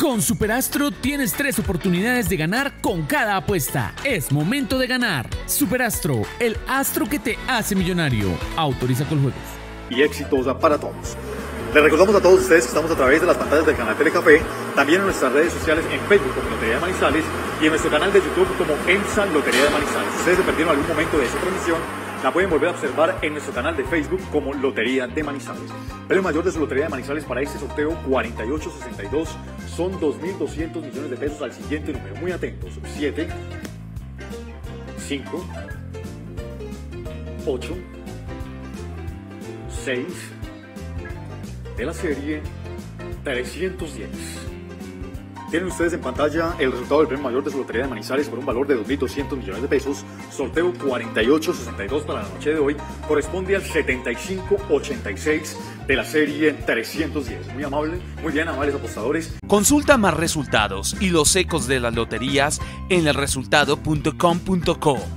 Con Superastro tienes 3 oportunidades de ganar con cada apuesta. Es momento de ganar. Superastro, el astro que te hace millonario. Autoriza con juegos. Y exitosa para todos. Les recordamos a todos ustedes que estamos a través de las pantallas del canal Telecafé, también en nuestras redes sociales, en Facebook como Lotería de Manizales y en nuestro canal de YouTube como EMSA Lotería de Manizales. Si ustedes se perdieron algún momento de esta transmisión, la pueden volver a observar en nuestro canal de Facebook como Lotería de Manizales. Premio mayor de su Lotería de Manizales para este sorteo 4862 son 2.200 millones de pesos al siguiente número. Muy atentos: 7, 5, 8, 6 de la serie 310. Tienen ustedes en pantalla el resultado del premio mayor de su Lotería de Manizales por un valor de 2.200 millones de pesos. Sorteo 4862 para la noche de hoy corresponde al 7586 de la serie 310. Muy amable, muy bien, amables apostadores. Consulta más resultados y los ecos de las loterías en elresultado.com.co.